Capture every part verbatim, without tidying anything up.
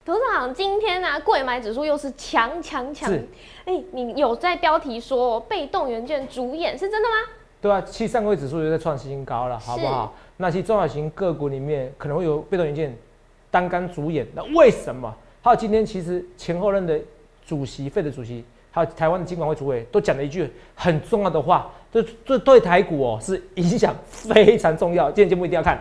董事长，今天啊，柜买指数又是强强强。哎、欸，你有在标题说被动元件主演是真的吗？ 对啊，其实上柜指数又在创新高了，好不好？那其实中小型个股里面可能会有被动元件单干主演，那为什么？还有今天其实前后任的主席、费的主席，还有台湾的金管会主委都讲了一句很重要的话，这这对台股哦是影响非常重要。今天节目一定要看。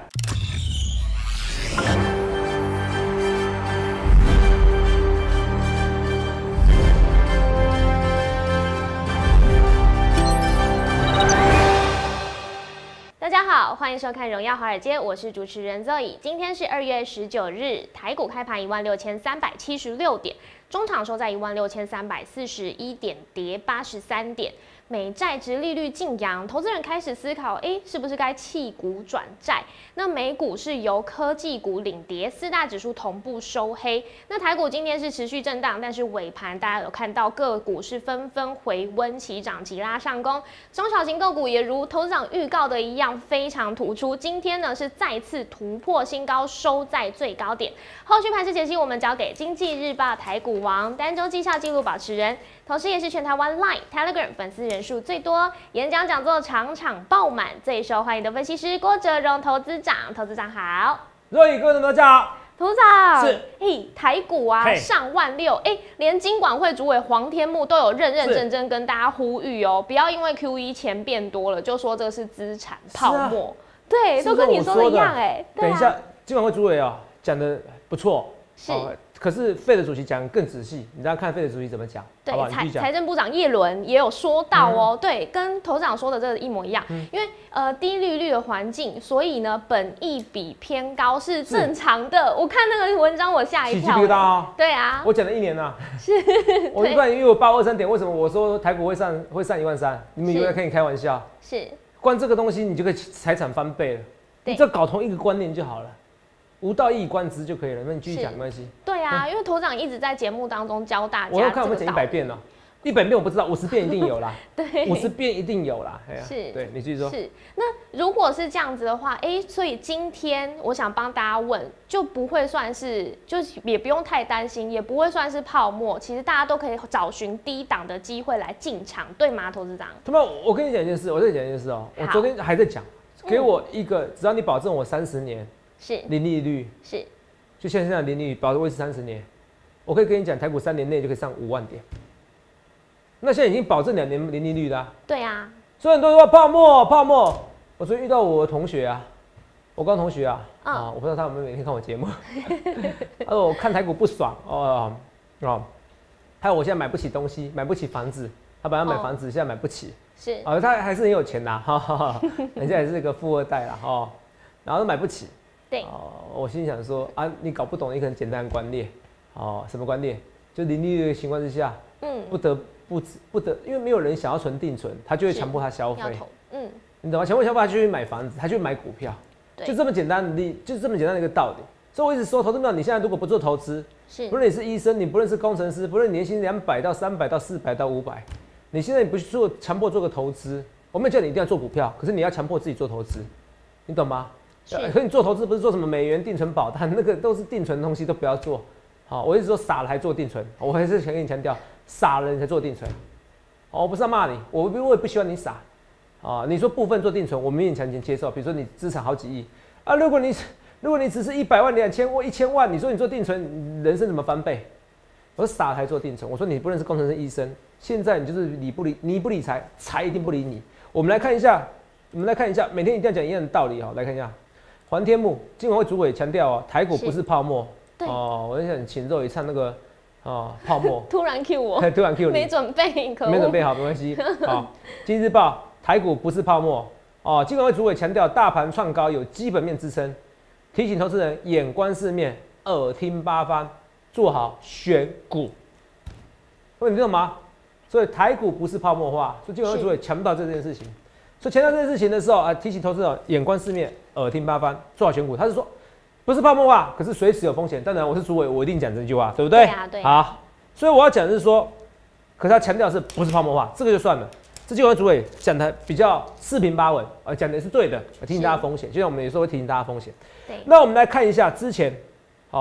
大家好，欢迎收看《荣耀华尔街》，我是主持人 Zoe。今天是二月十九日，台股开盘一万六千三百七十六点，中场收在一万六千三百四十一点，跌八十三点。美债殖利率晋扬，投资人开始思考，哎，是不是该弃股转债？那美股是由科技股领跌，四大指数同步收黑。那台股今天是持续震荡，但是尾盘大家有看到个股是纷纷回温，齐涨齐拉上攻。中小型个股也如投资长预告的一样，非常突出。今天呢是再次突破新高，收在最高点。后续盘势解析，我们交给经济日报台股王、单周绩效纪录保持人，同时也是全台湾 Line、Telegram 粉丝人数最多，演讲讲座场场爆满，最受欢迎的分析师郭哲荣投资长，投资长好。 若雨各位同学大家好。 投资长是， 嘿，台股啊上万六，哎，连金管会主委黄天牧都有认认真真跟大家呼吁哦，不要因为 Q E 钱变多了就说这是资产泡沫，啊、对，都跟你说的一样哎。 等一下，金管会主委啊讲的不错， 是。 哦可是费的主席讲更仔细，你大家看费的主席怎么讲？ 对，财财政部长叶伦也有说到哦，嗯、对，跟头长说的这个一模一样。嗯、因为呃低利率的环境，所以呢本益比偏高是正常的。我看那个文章我吓一跳。起鸡皮疙瘩啊！对啊， 我讲了一年了。 是， 我一般因为我八二三点，为什么我说台股会上会上一万三？你们以为跟你开玩笑？ 是， 光这个东西你就可以财产翻倍了。你只要搞同一个观念就好了。无道一以贯之就可以了，那你继续讲没关系。 对啊，嗯、因为头长一直在节目当中教大家。 我要看我们讲一百遍了，一百遍我不知道，五十遍一定有啦。 对， 五十遍一定有啦。 是， 对你继续说。 是，那如果是这样子的话，哎、欸，所以今天我想帮大家问，就不会算是，就是也不用太担心，也不会算是泡沫。其实大家都可以找寻低档的机会来进场，对吗，投资长？ 他们，我跟你讲一件事，我再讲一件事哦、喔，我昨天还在讲，给我一个，只要你保证我三十年是零利率是。 就像现在零利率保证维持三十年，我可以跟你讲，台股三年内就可以上五万点。那现在已经保证两年零利率啦、啊。 对啊。 所以很多人说泡沫泡沫，我昨天遇到我的同学啊，我高中同学啊，嗯、啊，我不知道他有没有每天看我节目。他说我看台股不爽哦哦，还有我现在买不起东西，买不起房子，他本来买房子，哦、现在买不起。 是。 啊，他还是很有钱呐，哈哈哈，人家也是个富二代啦，哦，然后都买不起。哦，我心想说啊，你搞不懂一个很简单的观念，哦，什么观念？就零利率的情况之下，嗯，不得不不得，因为没有人想要存定存，他就会强迫他消费，嗯，你懂吗？强迫消费，他就去买房子，他就去买股票，就这么简单的理，就这么简单的一个道理。所以我一直说，投资者，你现在如果不做投资，是，不论你是医生，你不论是工程师，不论年薪两百到三百到四百到五百，你现在你不去做，强迫做个投资，我没有叫你一定要做股票，可是你要强迫自己做投资，你懂吗？可你做投资不是做什么美元定存保单，那个都是定存的东西都不要做。好，我一直说傻了还做定存，我还是想跟你强调，傻了你才做定存。我不是要骂你，我我也不希望你傻。啊，你说部分做定存，我勉强接受。比如说你资产好几亿啊，如果你如果你只是一百万、两千或一千万，你说你做定存，人生怎么翻倍？我说傻了还做定存。我说你不论是工程师、医生，现在你就是理不理你不理财，财一定不理你。我们来看一下，我们来看一下，每天一定要讲一样的道理哈，来看一下。黄天牧金管会主委强调哦，台股不是泡沫哦。我就想请肉也唱那个哦泡沫。 突然 Q 我， 突然 Q 你， 没准备，可没准备好，没关系。好，今日报台股不是泡沫哦。金管会主委强调，大盘创高有基本面支撑，提醒投资人眼观四面，耳听八方，做好选股。各位你知道吗？所以台股不是泡沫化，所以金管会主委强调这件事情。所以强调这件事情的时候啊，提醒投资者眼观四面，耳听八方，做好选股。他是说不是泡沫化，可是随时有风险。当然我是主委，我一定讲这句话，对不对？ 对啊，对。 好，所以我要讲的是说，可是他强调是不是泡沫化，这个就算了。这金管会主委讲的比较四平八稳，呃，讲的是对的，提醒大家风险。就像我们有时候会提醒大家风险。对。那我们来看一下之前哦，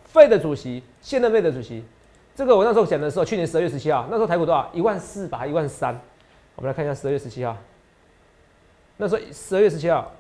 费的主席，现任费的主席，这个我那时候讲的时候，去年十二月十七号，那时候台股多少？一万四吧，一万三。我们来看一下十二月十七号，那时候十二月十七号，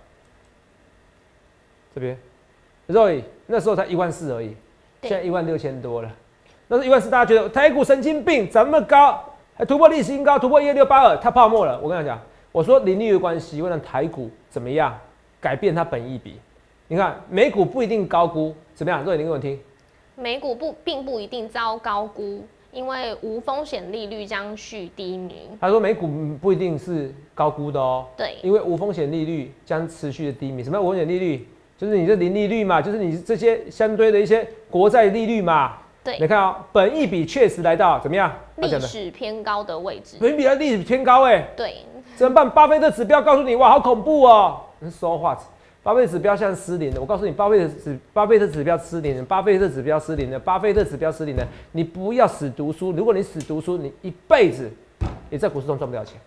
这边 ，Roy 那时候才一万四而已，现在一万六千多了。那时候一万四，大家觉得台股神经病，涨那么高，还突破历史新高，突破一二六八二，它泡沫了。我跟你讲，我说零利率的关系会让台股怎么样改变它本益比？你看美股不一定高估，怎么样？Roy，你给我听。 美股不并不一定遭高估。因为无风险利率将续低迷。 他说美股不一定是高估的哦。 对。 因为无风险利率将持续的低迷。什么叫无风险利率？就是你的零利率嘛，就是你这些相对的一些国债利率嘛。 对。 你看啊、喔，本益比确实来到怎么样？ 历史偏高的位置。 本益比的历史偏高哎、欸。 对。 怎么办？巴菲特指标告诉你，哇，好恐怖哦、喔。说话。巴菲特指标像失灵了，我告诉你，巴菲特指巴菲特指标失灵了，巴菲特指标失灵了，巴菲特指标失灵了。你不要死读书，如果你死读书，你一辈子也在股市中赚不了钱，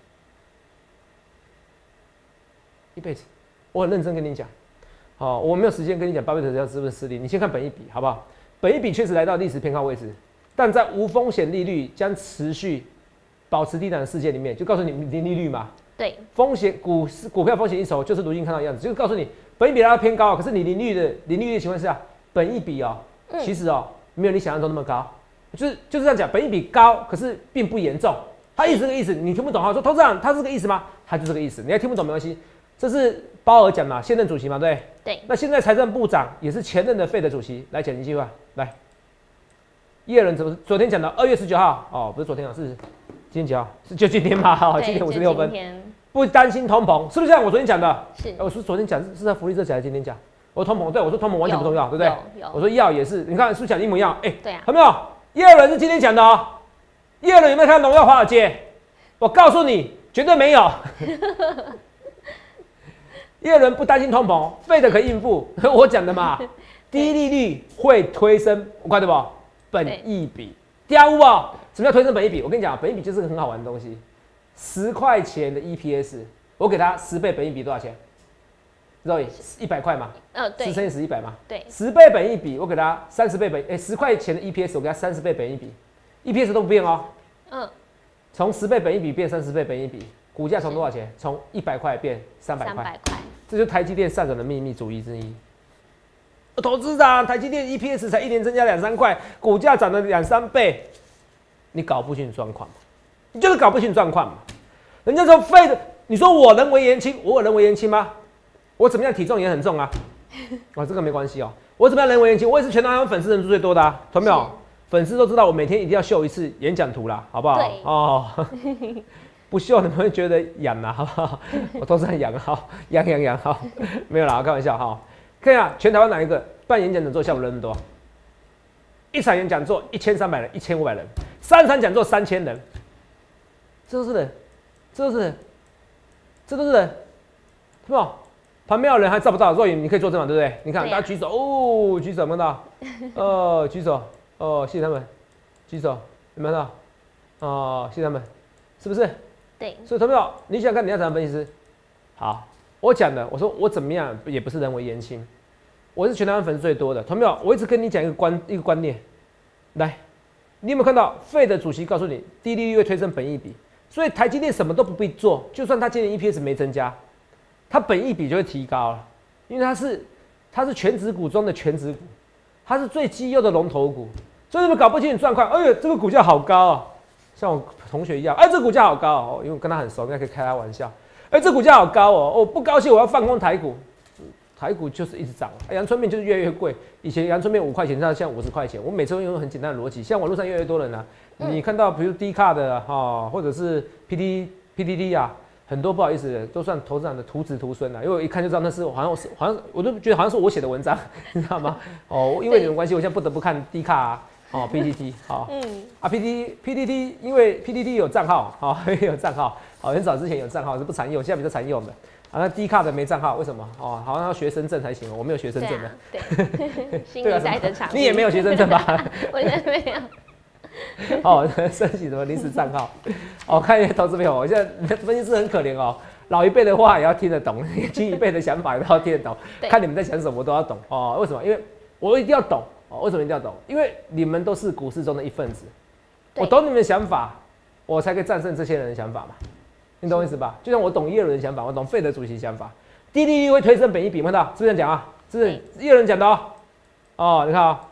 一辈子。我很认真跟你讲，好、哦，我没有时间跟你讲巴菲特指标是不是失灵，你先看本益比，好不好？本益比确实来到历史偏高位置，但在无风险利率将持续保持低档的世界里面，就告诉你零利率嘛。 对， 风险股市股票风险一筹，就是如今看到的样子，就是告诉你，本益比来到偏高，可是你零利率的零利率的情况下，本益比哦、喔，其实哦、喔、没有你想象中那么高，就是就是这样讲，本益比高，可是并不严重。他意思这个意思，你听不懂哈？说投资长他是这个意思吗？他就这个意思，你还听不懂没关系，这是鲍尔讲嘛，现任主席嘛，对不对？对。 那现在财政部长也是前任的费的主席，来讲一句话，来，耶伦怎么昨天讲的？二月十九号哦，不是昨天啊，是今天几号？是就今天嘛？好，七点五十六分。不担心通膨，是不是像我昨天讲的？是，我说昨天讲是在福利社讲还是今天讲？我说通膨，对我说通膨完全不重要，对不对？我说药也是，你看是不是讲的一模一样？哎、欸， 对啊， 有没有？耶伦是今天讲的哦。耶伦有没有看到荣耀华尔街？我告诉你，绝对没有。耶伦不担心通膨，费的可以应付。我讲的嘛，低利率会推升，我看对不？本益比，第五哦，什么叫推升本益比？我跟你讲，本益比就是个很好玩的东西。十块钱的 E P S， 我给他十倍本益比多少钱 ？Roy 一百块嘛？ 呃，对， 十乘以十一百嘛？ 对， 十倍本益比，我给他三十倍本，哎，十块钱的 E P S， 我给他三十倍本益比 ，E P S 都不变哦。嗯，从十倍本益比变三十倍本益比，股价从多少钱？从一百块变三百块。三百块，这就是台积电上涨的秘密主义之一。投资长，台积电 E P S 才一年增加两三块，股价涨了两三倍，你搞不清楚状况嘛？你就是搞不清楚状况嘛？人家说废的，你说我人为言轻，我有人为言轻吗？我怎么样体重也很重啊，哦，这个没关系哦。我怎么样人为言轻？我也是全台湾粉丝人数最多的啊，懂没有？粉丝都知道我每天一定要秀一次演讲图啦，好不好？对哦，不秀你们会觉得痒啦，好不好？我都是很痒，好，痒痒痒，好，没有啦，我开玩笑哈。看一下全台湾哪一个办演讲讲座效果人那么多？一场演讲座一千三百人，一千五百人，三场讲座三千人。这都是人，这都是人，这都是人，是吧？旁边有人还照不到，若隐你可以作证嘛，对不对？你看大家举手哦，举手，看到？哦，举手，哦，谢谢他们，举手，有没有看到？哦，谢谢他们，是不是？ 对。 所以，同学们，你想看你要怎样分析师？好，我讲的，我说我怎么样也不是人为言轻，我是全台湾粉丝最多的，同学们，我一直跟你讲一个观一个观念，来，你有没有看到费的主席告诉你，低利率会推升本益比？所以台积电什么都不必做，就算它今年 E P S 没增加，它本益比就会提高了，因为它是它是全指股中的全指股，它是最绩优的龙头股，所以你们搞不清楚状况。哎呦，这个股价好高啊，像我同学一样，哎，这个股价好高哦，因为我跟他很熟，应该可以开他玩笑。哎，这股价好高哦，我不高兴，我要放空台股。台股就是一直涨，阳春面就是越来越贵。以前阳春面五块钱，现在五十块钱。我每次会用很简单的逻辑，像网络上越来越多人啊，嗯、你看到比如 D 卡的哈、哦，或者是 P T P T T 啊，很多不好意思，都算投资长的徒子徒孙啊，因为我一看就知道那是好像是好像我都觉得好像是我写的文章，你知道吗？哦，因为你们关系，我现在不得不看 D 卡啊，哦 P T T 好、哦，嗯啊 P T P T T 因为 P T T 有账号，好、哦、有账号，好、哦、很早之前有账号是不常用，现在比较常用的。啊，那 D 卡的没账号，为什么？哦，好像要学生证才行哦，我没有学生证的。 对、啊，对，新一代的厂， 你也没有学生证吧？ 我也没有。 哦，申请什么临时账号？哦，看一下投资朋友，我现在分析师很可怜哦，老一辈的话也要听得懂，年轻一辈的想法也都要听得懂，看你们在想什么我都要懂哦。为什么？因为我一定要懂， 哦，为什么一定要懂？因为你们都是股市中的一份子，我懂你们的想法，我才可以战胜这些人的想法嘛。你懂我意思吧？就像我懂耶伦的想法，我懂费德主席的想法，低利率会推升本益比，看到是不是这样讲啊？是不是耶伦讲的哦？哦，你看啊、哦，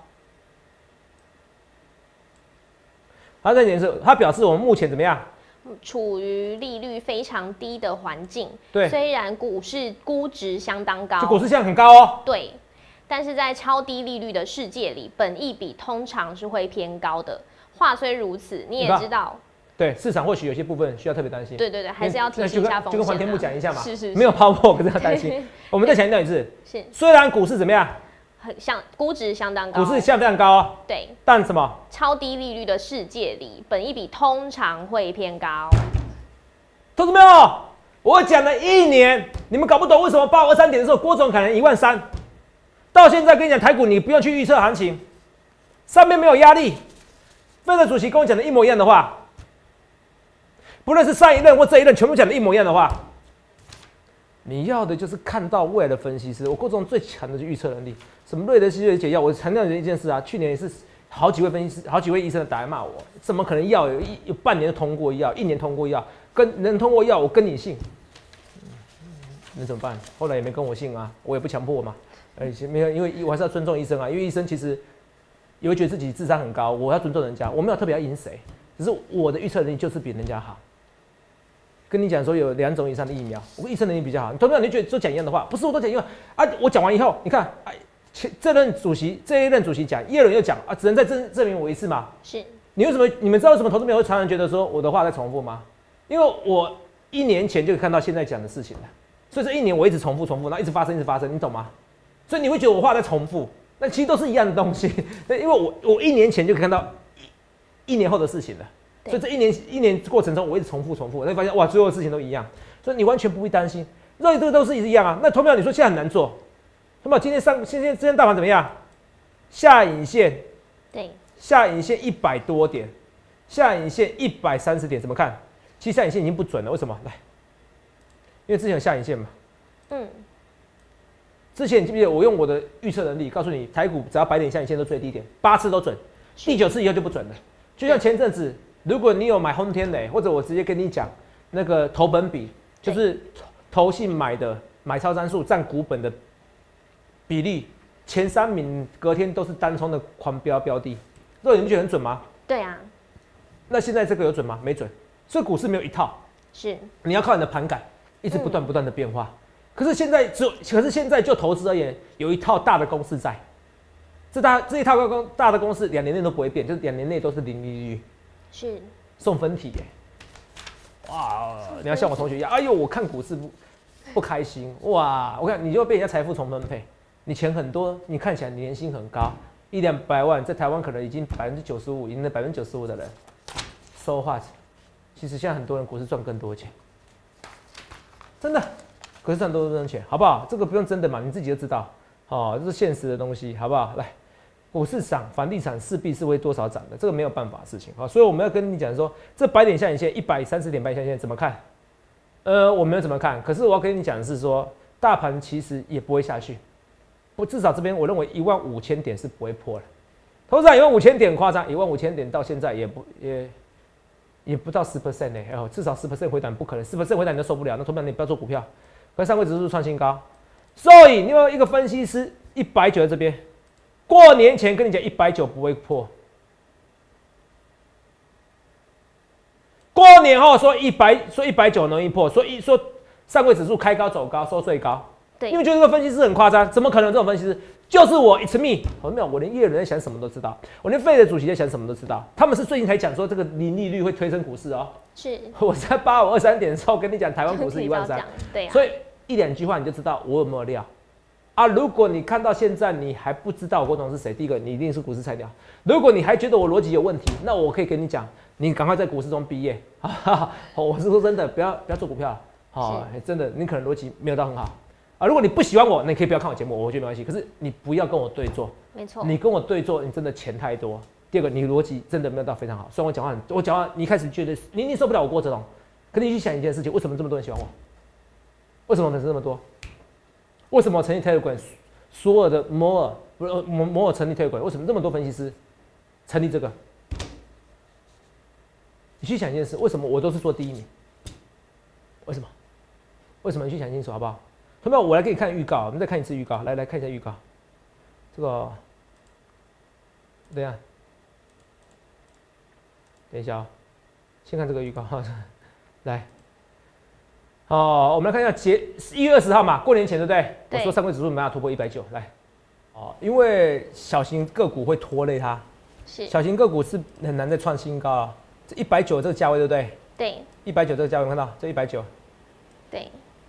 他这点是，他表示我们目前怎么样？ 处于利率非常低的环境。 对， 虽然股市估值相当高， 就股市现在很高哦。 对，但是在超低利率的世界里，本益比通常是会偏高的。话虽如此，你也知道。 对，市场或许有些部分需要特别担心。 对对对，还是要提醒一下风险、啊。 就跟黄天木讲一下嘛， 是是是， 没有抛破，可是要担心。我们再强调一次， 是虽然股市怎么样， 很相估值相当高， 股市现在非常高哦。 对， 但什么？ 超低利率的世界里，本益比通常会偏高。 同志们哦，我讲了一年，你们搞不懂为什么八五二三点的时候，郭总可能一万三，到现在跟你讲台股，你不用去预测行情，上面没有压力。费德主席跟我讲的一模一样的话。不论是上一任或这一任，全部讲的一模一样的话。你要的就是看到未来的分析师。我郭总最强的是预测能力，什么瑞德西韦解药，我强调的一件事啊，去年也是好几位分析师、好几位医生打来骂我，怎么可能药有一有半年就通过药，一年通过药，跟能通过药，我跟你姓，能怎么办？后来也没跟我姓啊，我也不强迫嘛，而且没有，因为我还是要尊重医生啊，因为医生其实也会觉得自己智商很高，我要尊重人家，我没有特别要赢谁，只是我的预测能力就是比人家好。跟你讲说有两种以上的疫苗，我预测能力比较好。你同样你觉得都讲一样的话，不是我都讲一样啊？我讲完以后，你看，哎，这任主席这一任主席讲，耶伦又讲啊，只能再证证明我一次嘛。 是。你为什么？你们知道为什么投资朋友会常常觉得说我的话在重复吗？因为我一年前就看到现在讲的事情了，所以这一年我一直重复重复，然后一直发生一直发生，你懂吗？所以你会觉得我话在重复，那其实都是一样的东西。因为我我一年前就看到一一年后的事情了。所以这一年一年过程中，我一直重复重复，我才发现哇，所有的事情都一样，所以你完全不会担心，认为这个都是一样啊。那投票你说现在很难做，投票今天上今天今天大盘怎么样？下影线， 对， 下影线一百多点，下影线一百三十点，怎么看？其实下影线已经不准了，为什么？来，因为之前有下影线嘛，嗯，之前你记不记得我用我的预测能力告诉你，台股只要摆点下影线都最低点，八次都准，第九次以后就不准了，就像前阵子。如果你有买轰天雷，或者我直接跟你讲那个投本比，就是投信买的买超张数占股本的比例，前三名隔天都是单冲的狂飙标的，这你不觉得很准吗？ 对啊。 那现在这个有准吗？没准。所以股市没有一套， 是你要靠你的盘感，一直不断不断的变化。嗯、可是现在只有，可是现在就投资而言，有一套大的公式在，这大这一套公大的公式两年内都不会变，就是两年内都是零利率。 是送分题耶、欸，哇！你要像我同学一样，哎呦，我看股市不不开心，哇！我看你就被人家财富重分配，你钱很多，你看起来你年薪很高，一两百万，在台湾可能已经百分之九十五赢了百分之九十五的人，so what？其实现在很多人股市赚更多钱，真的，股市赚多多钱，好不好？这个不用真的嘛，你自己就知道，哦，这是现实的东西，好不好？来。股市涨，房地产势必是会多少涨的，这个没有办法的事情啊。所以我们要跟你讲说，这百点下影线一百三十点半下影线怎么看？呃，我没有怎么看，可是我要跟你讲的是说，大盘其实也不会下去，不，至少这边我认为一万五千点是不会破的。投资上一万五千点夸张，一万五千点到现在也不也也不到十 percent 呢，哦，至少十 percent 回档不可能，十 percent 回档你都受不了，那投资你不要做股票。可是上柜指数创新高，所以你有一个分析师一百九在这边。过年前跟你讲一百九不会破，过年后说一百说一百九容易破，所以说上柜指数开高走高收最高。 对， 因为觉得这个分析师很夸张，怎么可能这种分析师？就是我 ，It's me。我没有，我连叶伦在想什么都知道，我连费的主席在想什么都知道。他们是最近才讲说这个零利率会推升股市哦。 是， 我在八五二三点的时候跟你讲台湾股市一万三， 对啊。 所以一两句话你就知道我有没有料。啊！如果你看到现在你还不知道我郭董是谁，第一个你一定是股市菜鸟。如果你还觉得我逻辑有问题，那我可以跟你讲，你赶快在股市中毕业。我是说真的，不要不要做股票，好，真的你可能逻辑没有到很好啊。如果你不喜欢我，那你可以不要看我节目，我觉得没关系。可是你不要跟我对坐， 没错， 你跟我对坐，你真的钱太多。第二个，你逻辑真的没有到非常好。虽然我讲话很，我讲话你一开始觉得你一定受不了我郭哲龙，可你去想一件事情，为什么这么多人喜欢我？为什么粉丝这么多？为什么我成立 Telegram 所有的摩尔不是某某某成立推轨，为什么这么多分析师成立这个？你去想一件事，为什么我都是做第一名？为什么？为什么？你去想清楚好不好？同学们，我来给你看预告，我们再看一次预告，来来看一下预告。这个，等一下，等一下啊、喔，先看这个预告哈，来。哦，我们来看一下节一月二十号嘛，过年前对不对？对我说上柜指数没办法突破一百九，来，哦，因为小型个股会拖累它，是小型个股是很难再创新高啊。这一百九这个价位对不对？对，一百九这个价位看到这一百九，对，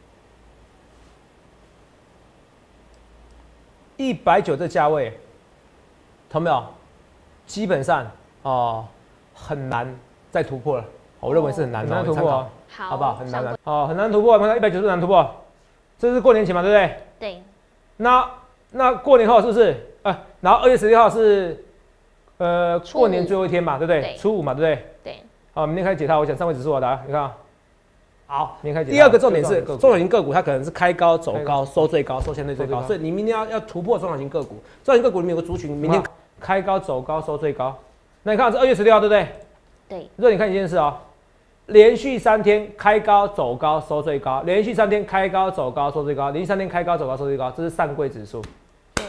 一百九这价位，看到没有？基本上哦很难再突破了。我认为是很难，很难突破、喔，好，好不好？很难难，哦，很难突破。看到一百九十难突破，这是过年前嘛，对不对？对。那那过年后是不是？呃，然后二月十六号是呃过年最后一天嘛，对不对？对初五嘛，对不对？对。好，明天开始解套。我讲上位指数，我答，你看啊。好，明天开始解套。第二个重点是中小型个股，它可能是开高走高，收最高，收相对最高，所以你明天要要突破中小型个股。中小型个股里面有个族群，明天开高走高，收最高。那你看这二月十六号，对不对？对。热，你看一件事哦。连续三天开高走高收最高，连续三天开高走高收最高，连续三天开高走高收最高，这是上柜指数。对。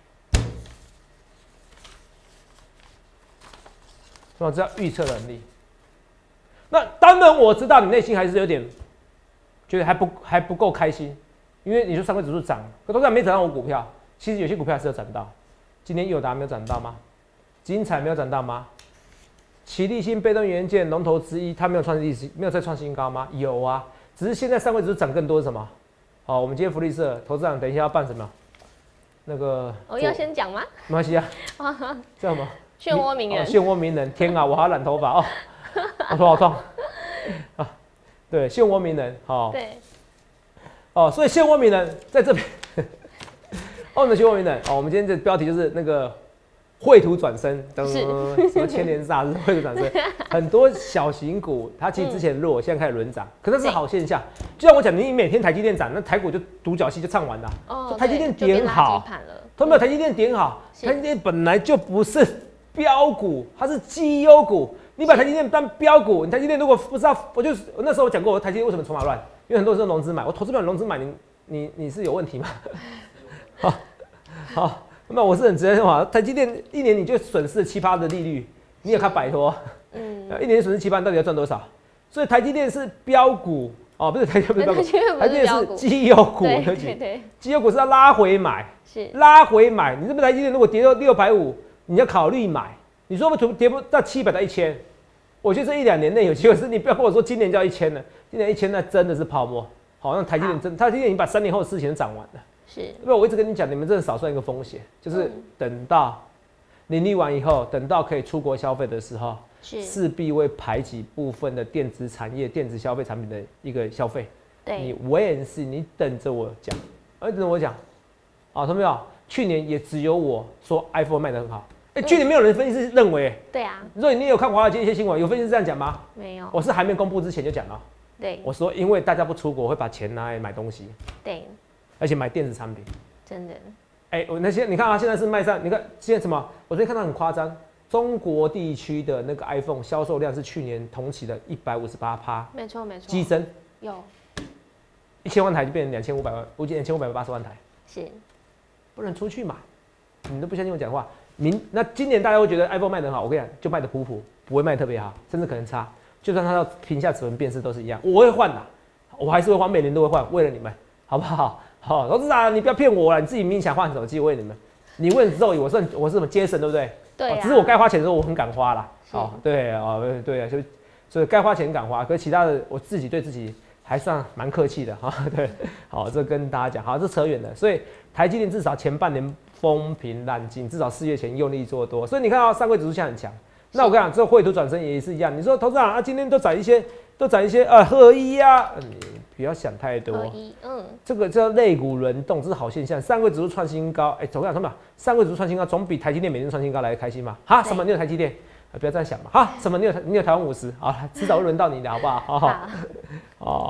所以这叫预测能力。那当然我知道你内心还是有点觉得还不还不够开心，因为你说上柜指数涨，可都然没涨到我股票，其实有些股票还是有涨到。今天友达没有涨到吗？精彩没有涨到吗？奇力新被动元件龙头之一，它没有创历史，没有再创新高吗？有啊，只是现在上柜指数涨更多是什么？好，我们今天福利社投资长等一下要办什么？那个我、哦、要先讲吗？ 没关系啊，叫什么？ 漩涡鸣人。 漩涡鸣人，天啊，我好染头发哦，我头好痛啊！对，漩涡鸣人，好、哦。对。哦，所以漩涡鸣人在这边。哦，我们的漩涡鸣人哦，我们今天的标题就是那个。绘图转身，噔，什么千年煞日绘图转身，很多小型股它其实之前弱，嗯、现在开始轮涨，可是这是好现象。就像我讲，你每天台积电涨，那台股就独角戏就唱完了。哦，台积电点好，他们有台积电点好，台积电本来就不是标股，它是绩优股。你把台积电当标股，你台积电如果不知道，我就我那时候我讲过，我台积电为什么筹码乱，因为很多人是融资买，我投资票融资买，你你你是有问题吗？好，好。那我是很直接的话，台积电一年你就损失了七趴的利率，你也看摆脱，嗯，一年损失七趴，到底要赚多少？所以台积电是标股哦，不是台积电不是标股，台积电是绩优股，对对对，绩优股是要拉回买，是拉回买。你这边台积电如果跌到六百五，你要考虑买。你说不跌不到七百到一千，我觉得这一两年内有机会，是你不要跟我说今年就要一千了，今年一千那真的是泡沫。好，那台积电真，台积电已经把三年后的事情都涨完了。是，因为我一直跟你讲，你们真的少算一个风险，就是等到盈利完以后，等到可以出国消费的时候，势必会排挤部分的电子产业、电子消费产品的一个消费。对，你wait and see，你等着我讲，哎，等着我讲。啊，同学们，去年也只有我说 iPhone 卖得很好，哎、欸，去年没有人分析师认为，对啊。所以你有看华尔街一些新闻，有分析师这样讲吗？没有，我是还没公布之前就讲了。对，我说因为大家不出国，会把钱拿来买东西。对。而且买电子产品，真的，哎、欸，我那些你看啊，现在是卖上，你看现在什么？我最近看到很夸张，中国地区的那个 iPhone 销售量是去年同期的一百五十八趴，没错没错，激增，有，一千万台就变成两千五百万，估计两千五百八十万台，是，不能出去买，你都不相信我讲话。明那今年大家会觉得 iPhone 卖得很好，我跟你讲，就卖得普普，不会卖特别好，甚至可能差。就算它要屏下指纹辨识都是一样，我会换的，我还是会换，每年都会换，为了你们，好不好？好，投资长，你不要骗我了，你自己明明想换手机，为你们，你问Zoe，我是我是什么杰森，对不对？对、啊，只是我该花钱的时候我很敢花啦。哦，对啊，对啊，所以所以该花钱敢花，可是其他的我自己对自己还算蛮客气的哈。对，好，这跟大家讲，好，这扯远了。所以台积电至少前半年风平浪静，至少四月前用力做多，所以你看到上柜指数现在很强。那我跟你讲，这绘图转身也是一样。你说投资长啊，今天都涨一些，都涨一些呃合一啊。嗯不要想太多，嗯，这个叫类股轮动，这是好现象。上柜指数创新高，哎、欸，怎么样？怎么样？上柜指数创新高，总比台积电每天创新高来的开心吗？哈，什么？你有台积电？啊、不要这样想嘛。哈，什么？你有你有台湾五十？好，迟早会轮到你的，好不好？好好。哦，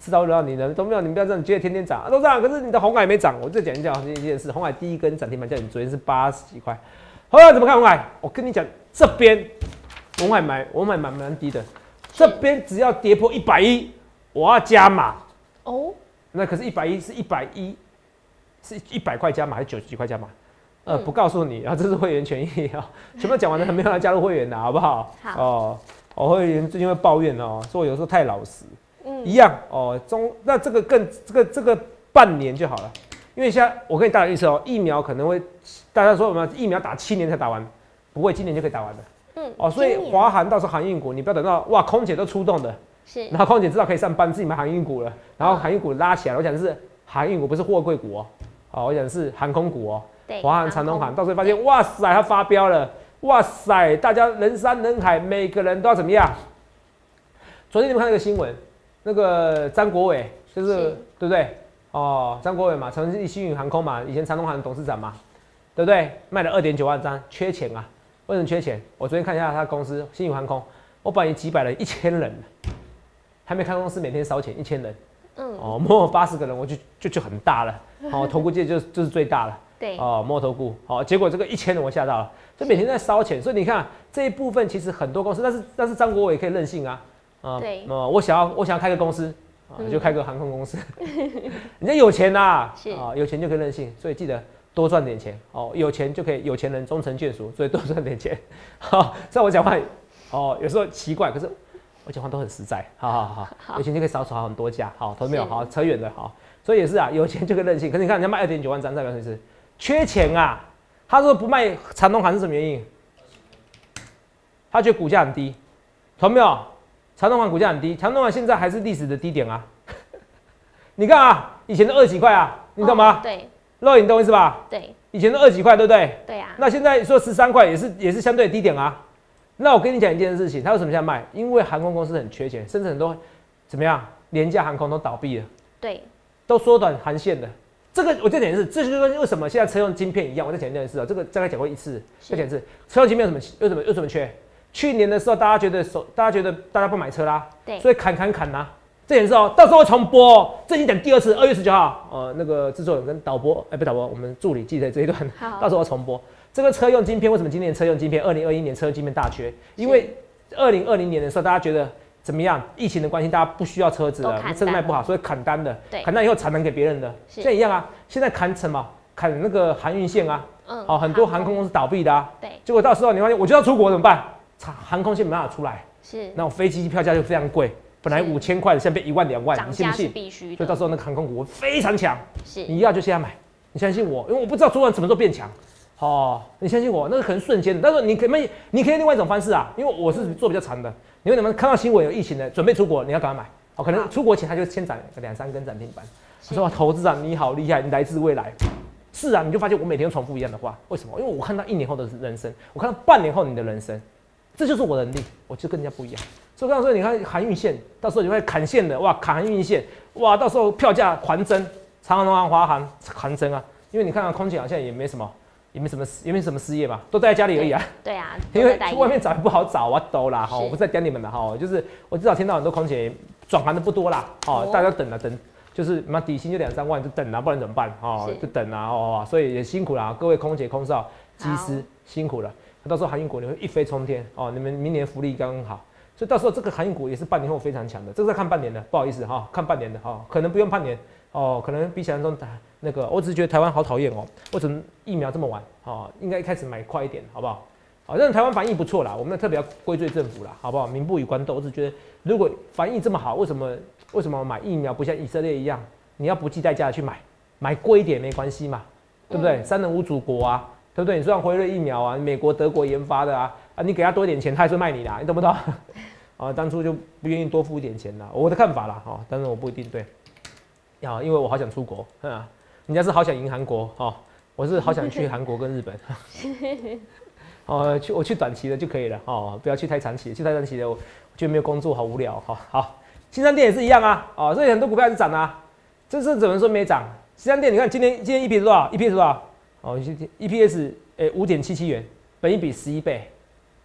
吃到热闹，你呢都没有，你们不要这样，你觉得天天涨，啊、都涨，可是你的红海没涨。我再讲一讲一件事，红海第一根涨停板叫你昨天是八十几块，红海怎么看红海？我跟你讲，这边红海买，红海买蛮低的，这边只要跌破一百一，我要加码。哦，那可是一百一是一百一，是一百块加码还是九十几块加码？呃，不告诉你啊，这是会员权益啊，全部讲完了，还没有人加入会员的，好不好？ 好哦，我会员最近会抱怨哦，说我有时候太老实。嗯，一样哦，中那这个更这个这个半年就好了，因为现在我跟你大家预测哦，疫苗可能会大家说什么疫苗打七年才打完，不会今年就可以打完的。嗯，哦，所以华航到时候航运股，你不要等到哇空姐都出动的，是，然后空姐知道可以上班，自己买航运股了，然后航运股拉起来，我讲的是航运股不是货柜股哦，哦，我讲的是航空股哦，对，华航、长荣航，到时候发现哇塞它发飙了，哇塞大家人山人海，每个人都要怎么样？昨天你们看那个新闻。那个张国伟就是，是对不对？哦，张国伟嘛，曾经星宇航空嘛，以前长荣航董事长嘛，对不对？卖了二点九万张，缺钱啊？为什么缺钱？我昨天看一下他公司星宇航空，我本来几百人，一千人，还没开公司，每天烧钱一千人，嗯，哦，摸八十个人，我就就就很大了，哦，投顾界就就是最大了，对，哦，摸投顾，好，结果这个一千人我吓到了，就每天在烧钱，所以你看这一部分其实很多公司，但是但是张国伟可以任性啊。啊，对，呃，我想要，我想要开个公司，啊，就开个航空公司。人家有钱呐，啊，有钱就可以任性，所以记得多赚点钱哦。有钱就可以，有钱人终成眷属，所以多赚点钱。好，虽然我讲话，哦，有时候奇怪，可是我讲话都很实在。好好好，好有钱就可以少炒很多家。好，投没有？好，扯远了。好，所以也是啊，有钱就可以任性。可是你看人家卖二点九万张，代表什么意思？缺钱啊。他说不卖长荣航是什么原因？他觉得股价很低，投没有？长荣航股价很低，长荣航现在还是历史的低点啊！你看啊，以前都二十几块啊，你懂吗？哦、对，肉你懂意思吧？对，以前都二十几块，对不对？对啊。那现在说十三块也是也是相对低点啊。那我跟你讲一件事情，他为什么现在卖？因为航空公司很缺钱，甚至很多怎么样，廉价航空都倒闭了，对，都缩短航线的。这个我再讲一次，这就是跟为什么现在车用晶片一样。我再讲一件事啊，这个大概讲过一次，再讲一次，车用晶片有什么有什么有什么缺？去年的时候，大家觉得手，大家觉得大家不买车啦，对，所以砍砍砍呐。这件事哦，到时候会重播、哦，这已经讲第二次，二月十九号，呃，那个制作人跟导播，哎、欸，不导播，我们助理记得这一段，到时候要重播。这个车用晶片为什么今年车用晶片，二零二一年车用晶片大缺？因为二零二零年的时候，大家觉得怎么样？疫情的关系，大家不需要车子了，车子卖不好，所以砍单的，砍单以后产能给别人的，现在一样啊。现在砍什么？砍那个航运线啊，嗯，好、哦，很多航空公司倒闭的啊，对。结果到时候你发现，我就要出国怎么办？航空线没办法出来，是，那种飞机票价就非常贵，本来五千块的，现在变一万两万，你信不信？必须的。所以到时候那个航空股非常强，是，你要就现在买，你相信我，因为我不知道昨晚什么时候变强，哦，你相信我，那个可能瞬间的，但是你可以，你可以另外一种方式啊，因为我是做比较长的，你为什么看到新闻有疫情的，准备出国，你要赶快买，哦，可能出国前他就先涨两三根涨停板，我说投资啊，你好厉害，你来自未来。是啊，你就发现我每天都重复一样的话，为什么？因为我看到一年后的人生，我看到半年后你的人生。这就是我的能力，我就跟人家不一样。所以刚刚说，你看航运线，到时候你会砍线的，哇，砍航运线，哇，到时候票价狂增，长荣航、华航狂增啊。因为你看看空姐好像也没什么，也没什么，也没什么失业嘛，都待在家里而已啊。对, 对啊，因为去外面找也不好找，我抖啦哈，我不是在刁你们的哈，就是我至少听到很多空姐转行的不多啦，哦，大家等啊等，就是嘛底薪就两三万就等啊，不然怎么办？哦，就等啊，哦，所以也辛苦啦，各位空姐、空少、机师辛苦了。到时候航运股你会一飞冲天哦，你们明年福利刚刚好，所以到时候这个航运股也是半年后非常强的，这个在看半年的，不好意思哈、哦，看半年的哈、哦，可能不用半年哦，可能比想象中那个，我只是觉得台湾好讨厌哦，为什么疫苗这么晚哦？应该一开始买快一点，好不好？好，但是台湾防疫不错啦，我们特别要归罪政府啦，好不好？民不与官斗，我只觉得如果防疫这么好，为什么为什么买疫苗不像以色列一样，你要不计代价的去买，买贵一点没关系嘛，对不对？嗯、三人无祖国啊。对不对？你虽然辉瑞疫苗啊，美国、德国研发的啊，啊，你给他多一点钱，他还是卖你的、啊，你懂不懂？啊，当初就不愿意多付一点钱啦，我的看法啦，哈、哦，但是我不一定对。啊，因为我好想出国，啊，人家是好想赢韩国，哦，我是好想去韩国跟日本。哦，去我去短期的就可以了，哦，不要去太长期的，去太长期的我觉得没有工作好无聊，哈、哦。好，新商店也是一样啊，哦，所以很多股票是涨啊，这是怎么说没涨？新商店你看今天今天 E P S 多少 ？E P S 多少？哦 ，E P S 诶五点七七元，本益比十一倍，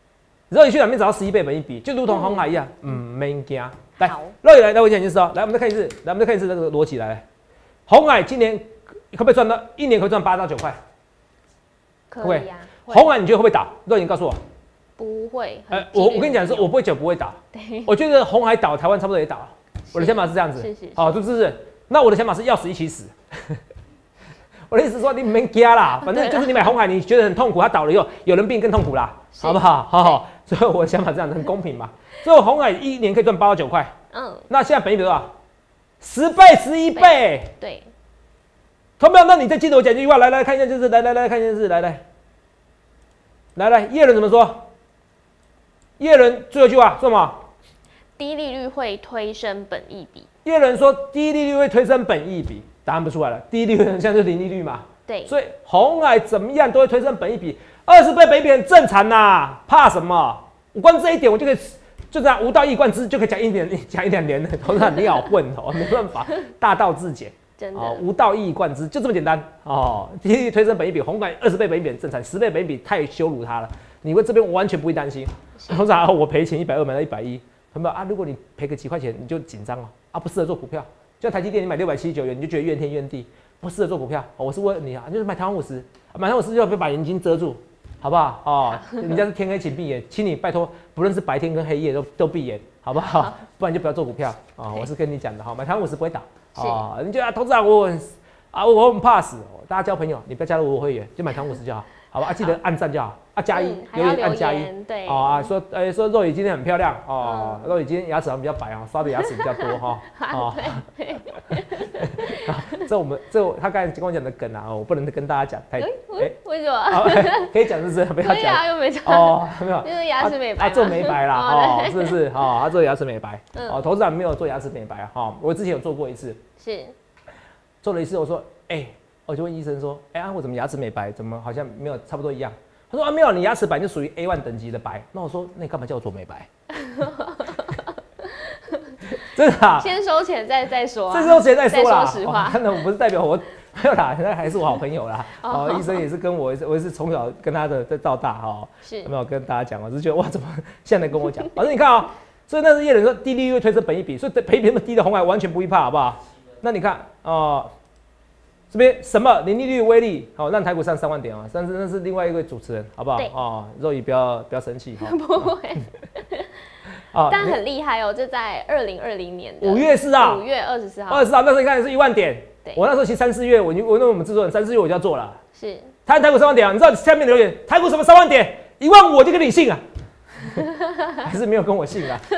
肉眼去哪边找到十一倍本益比，就如同鸿海一样，嗯，没惊。来，肉眼来来，我讲一件事哦，来，我们再看一次，来，我们再看一次这个逻辑来。鸿海今年可不可以赚到一年可以赚八到九块？ 可以啊。 鸿海你觉得会不会倒？肉眼告诉我。 不会。 呃，我我跟你讲是，我不会讲不会倒。对。我觉得鸿海倒，台湾差不多也倒。我的想法是这样子。是是。好，是不是？那我的想法是要死一起死。我的意思是说，你没加啦，反正就是你买鸿海，你觉得很痛苦，它倒了以后，有人比你更痛苦啦，好不好？好好，所以我的想法这样子很公平嘛。所以鸿海一年可以赚八到九块，嗯，那现在本益比多少？十倍、十一倍， 对。 同没有？那你再记得我讲这句话，来来看一下，就是来来来看一件事，来来来来，叶伦怎么说？叶伦最后一句话说什么？ 低利率会推升本益比。 叶伦说低利率会推升本益比。答案不出来了，低利率现在就是零利率嘛， 对， 所以鸿海怎么样都会推升本益比，二十倍本益比很正常呐，怕什么？我光这一点我就可以就这样无道一以贯之，就可以讲一年讲一两年的，头上你好混哦，没办法，大道至简， 真的、 哦、无道一以贯之，就这么简单哦。低利率推升本益比，鸿海二十倍本益比很正常，十倍本益比太羞辱他了，你会这边我完全不会担心，通常、啊、我赔钱一百二买到一百一，有没有啊？如果你赔个几块钱你就紧张哦，啊不适合做股票。就台积电，你买六百七十九元，你就觉得怨天怨地，不适合做股票。哦、我是问你啊，就是买台湾五十，买台湾五十就要把眼睛遮住，好不好？哦，人家是天黑请闭眼，请你拜托，不论是白天跟黑夜都都闭眼，好不好？不然就不要做股票啊、哦！我是跟你讲的哈，买台湾五十不会倒啊、哦。你觉得投资啊，我很啊，我很怕死、哦，大家交朋友，你不要加入我会员，就买台湾五十就好，好吧？啊，记得按赞就好。啊，加一，留言按加一， 对， 哦啊，说，哎、欸，说肉眼今天很漂亮哦，嗯、肉眼今天牙齿好像比较白哦，刷的牙齿比较多哈，哦，这我们这他刚才跟我讲的梗啊，我不能跟大家讲，太，哎、 欸，为什么？ 欸、可以讲是不是？不要讲， 啊，又没讲， 哦，没有， 就是牙齿美白， 他做美白啦，哦，是不是？哦，他做牙齿美白，嗯、哦，投资人没有做牙齿美白啊，哈、哦，我之前有做过一次， 是， 做了一次，我说，哎、欸，我就问医生说，哎、欸，啊，我怎么牙齿美白，怎么好像没有差不多一样？他说啊没有，你牙齿白就属于 A 一 等级的白。那我说那你干嘛叫我做美白？真的啊？ 先收钱再再说、啊。 先收钱再说啦。 说实话， 真的、哦、我不是代表我没有啦，那还是我好朋友啦。哦，医生也是跟我，我也是从小跟他的到大哈。哦、是。有没有跟大家讲？我是觉得哇，怎么现在跟我讲？老师你看啊、哦，所以那是叶人说低利率会推升本益比，所以本益比那么低的鸿海完全不会怕，好不好？那你看哦。呃这边什么零利率威力，好、哦、让台股上三万点啊！但是那是另外一位主持人，好不好？哦，肉姨不要不要生气，哦、 不会。啊，但很厉害哦，这在二零二零年五月四号， 五月二十四号， 二十四号那时候你看是一万点，我那时候其实三四月，我我那我们制作人三四月我就要做了， 是。 台台股三万点啊，你知道下面留言台股什么三万点，一万五我就跟你信啊，还是没有跟我信啊？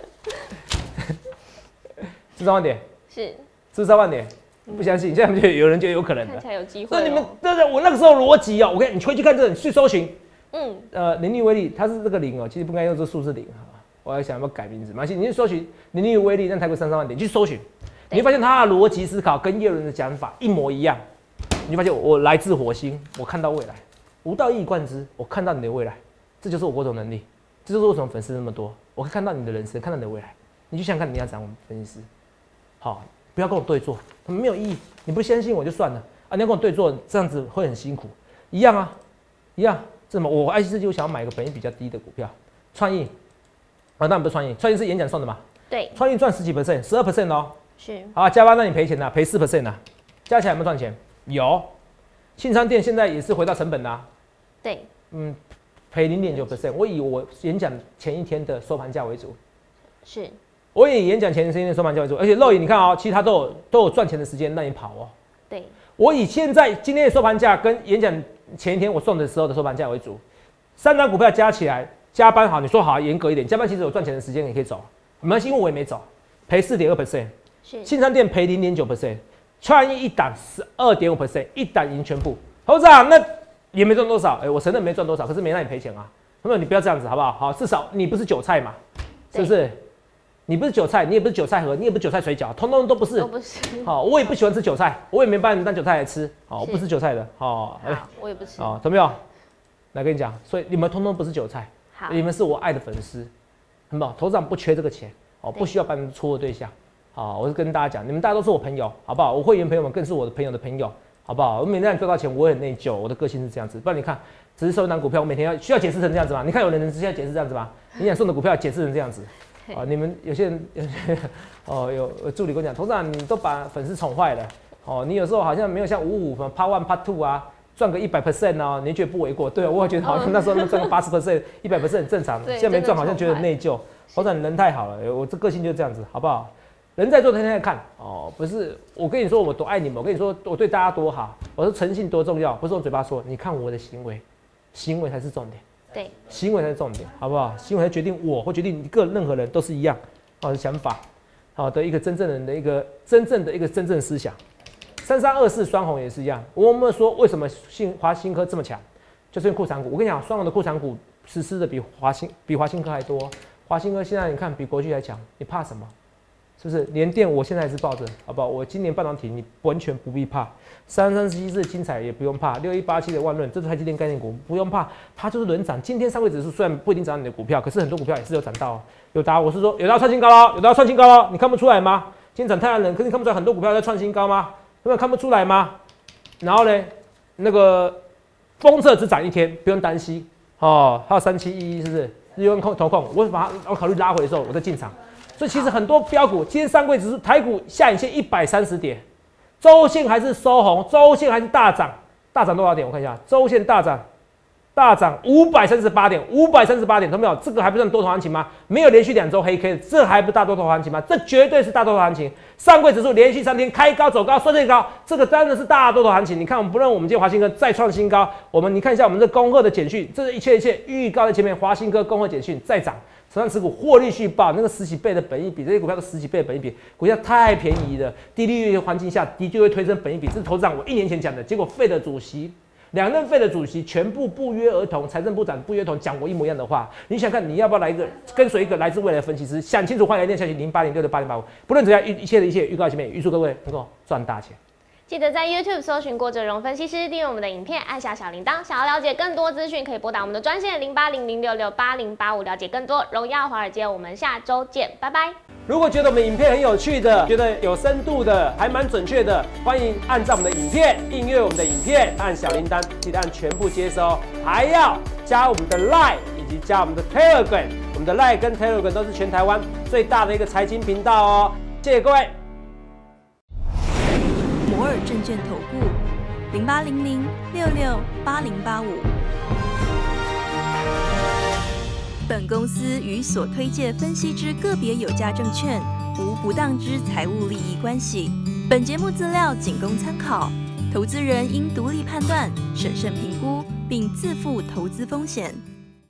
是三万点， 是是三万点。不相信，现在就有人觉得有可能的， 看起来有机会、哦。 所以你们，对对，我那个时候逻辑哦，我跟你回去看这个，你去搜寻，嗯，呃，零利威力，它是这个零哦，其实不该用这数字零哈。我还想要不要改名字，没关系，你去搜寻零利威力让台股上三万点，去搜寻，你会发现它的逻辑思考跟叶伦的讲法一模一样。你会发现我来自火星，我看到未来，无道一以贯之，我看到你的未来，这就是我各种能力，这就是为什么粉丝那么多，我可以看到你的人生，看到你的未来。你去想想看，你要讲我们分析师，好。不要跟我对坐，没有意义。你不相信我就算了啊！你要跟我对坐，这样子会很辛苦。一样啊，一样。这什么？我 I C 设计我想要买个本益比较低的股票，创意啊，当然不是创意，创意是演讲送的嘛。 对， 创意赚十几 percent， 十二 percent 哦。 是。 好，加班让你赔钱呐，赔四 percent 呐，加起来有没有赚钱？有。信昌店现在也是回到成本啦、啊。 对。 嗯，赔零点九 percent。我以我演讲前一天的收盘价为主。 是。 我以演讲前一天的收盘价为主，而且肉眼你看哦，其实它都有都有赚钱的时间让你跑哦。 对。我以现在今天的收盘价跟演讲前一天我送的时候的收盘价为主，三张股票加起来，加班好，你说好严格一点，加班其实有赚钱的时间你可以走，没关系，因为我也没走，赔四点二 percent， 信昌店赔零点九 percent， 创意一档十二点五 percent， 一档赢全部。投资啊，那也没赚多少，哎、欸，我承认没赚多少，可是没让你赔钱啊。朋友，你不要这样子好不好？好，至少你不是韭菜嘛，是不是？你不是韭菜，你也不是韭菜盒，你也不是韭菜水饺，通通都不是。 都不是。好， 我也不喜欢吃韭菜，我也没把你们当韭菜来吃。好，我不吃韭菜的。好， 好，我也不吃。 好，懂没有？来跟你讲，所以你们通通不是韭菜，好，你们是我爱的粉丝，很好。头上不缺这个钱，哦，不需要帮出货对象。好，我是跟大家讲，你们大家都是我朋友，好不好？我会员朋友们更是我的朋友的朋友， 好不好？我每天赚到钱，我也很内疚，我的个性是这样子。不然你看，只是收一档股票，我每天要需要解释成这样子吗？你看有人能需要解释这样子吗？你想送的股票解释成这样子啊？你们有些人有些哦，有有助理跟我讲，董事长你都把粉丝宠坏了哦，你有时候好像没有像五五什么 Part One Part Two 啊。赚个一百 percent 哦，你觉得不为过？对啊，我也觉得好像那时候赚个八十 percent、一百 percent 很正常。现在没赚，好像觉得内疚。董事长你人太好了，我这个性就是这样子，好不好？人在做，天天在看哦，不是我跟你说我多爱你们，我跟你说我对大家多好，我说诚信多重要，不是用嘴巴说，你看我的行为，行为才是重点。 对， 行为才是重点，好不好？行为才决定我或决定一个任何人都是一样，好的想法，好的一个真正人的一个真正的一个真正思想。三三二四双红也是一样，我们说为什么信华新科这么强，就是因为库藏股。我跟你讲，双红的库藏股实施的比华新比华新科还多。华新科现在你看比国巨还强，你怕什么？是不是？联电我现在还是抱着，好不好？我今年半导体你完全不必怕。三三七四精彩也不用怕，六一八七的万润，这是台积电概念股，不用怕，它就是轮涨。今天上柜指数虽然不一定涨你的股票，可是很多股票也是有涨到、哦。有达我是说有达创新高了，有达创新高了，你看不出来吗？今天涨太阳能，可是你看不出来很多股票在创新高吗？有没有看不出来吗？然后呢，那个封测只涨一天，不用担心哦。还有三七一一是不是？日元控投控，我把它我考虑拉回的时候，我再进场。所以其实很多标股，今天上柜指数台股下影线一百三十点，周线还是收红，周线还是大涨，大涨多少点？我看一下，周线大涨。大涨五百三十八点，五百三十八点，懂没有？这个还不算多头行情吗？没有连续两周黑 K 的，这还不大多头行情吗？这绝对是大多头行情。上柜指数连续三天开高走高，收最高，这个真的是大多头行情。你看，我们不论我们今天华新科再创新高，我们你看一下我们这恭贺的简讯，这一切一切预告在前面，华新科恭贺简讯再涨，手上持股获利续报，那个十几倍的本益比，这些股票都十几倍的本益比，股价太便宜了。低利率环境下的确会推升本益比，这是投资长我一年前讲的，结果费的主席。两任费的主席全部不约而同，财政部长不约而同讲我一模一样的话。你想看你要不要来一个跟随一个来自未来的分析师？想清楚，欢迎来电消息零八零六六八零八五。不论怎样，一一切的一切预告前面，预祝各位能够赚大钱。 记得在 YouTube 搜寻郭哲荣分析师，订阅我们的影片，按下小铃铛。想要了解更多资讯，可以拨打我们的专线零八零零六六八零八五，了解更多。荣耀华尔街，我们下周见，拜拜。 如果觉得我们影片很有趣的，觉得有深度的，还蛮准确的，欢迎按照我们的影片，订阅我们的影片，按小铃铛，记得按全部接收，还要加我们的 Line 以及加我们的 Telegram， 我们的 Line 跟 Telegram 都是全台湾最大的一个财经频道哦。谢谢各位。 摩尔证券投顾零八零零六六八零八五。本公司与所推介分析之个别有价证券无不当之财务利益关系。本节目资料仅供参考，投资人应独立判断、审慎评估，并自负投资风险。